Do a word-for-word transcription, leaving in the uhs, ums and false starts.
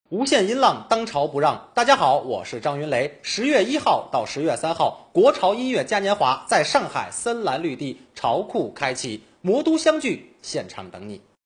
无限音浪，当朝不让。大家好，我是张云雷。十月一号到十月三号，国潮音乐嘉年华在上海森蓝绿地潮库开启，魔都相聚，现场等你。